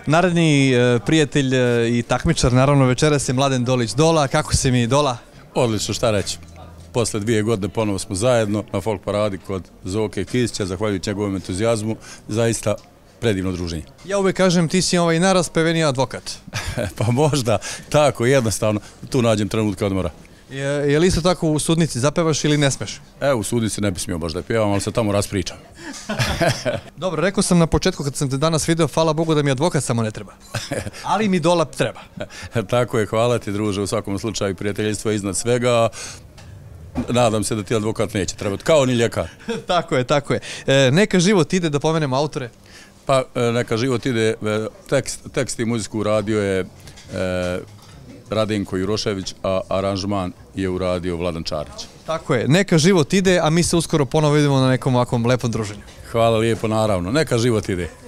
Naredni prijatelj i takmičar, naravno večeras je Mladen Dolić Dola. Kako si mi, Dola? Odlično, šta reći. Posle 2 godine ponovo smo zajedno na folk paradi kod Zoke Kisića, zahvaljujući njegovom entuzijazmu, zaista predivno druženje. Ja uvijek kažem, ti si najraspeveniji advokat. Pa možda, tako, jednostavno, tu nađem trenutka odmora. Je li isto tako u sudnici zapevaš ili ne smeš? U sudnici ne bi smio baš da pjevam, ali se tamo raspričam. Dobro, rekao sam na početku kad sam te danas video, hvala Bogu da mi advokat samo ne treba. Ali mi Dola treba. Tako je, hvala ti druže, u svakom slučaju prijateljstvo je iznad svega. Nadam se da ti advokat neće trebati, kao ni ljekar. Tako je. Neka život ide, da pomenemo autore. Pa neka život ide, tekst i muziku uradio je Radenko Jurošević, a aranžman je uradio Vladan Čarić. Tako je, neka život ide, a mi se uskoro ponovo vidimo na nekom ovakvom lepom druženju. Hvala lijepo, naravno, neka život ide.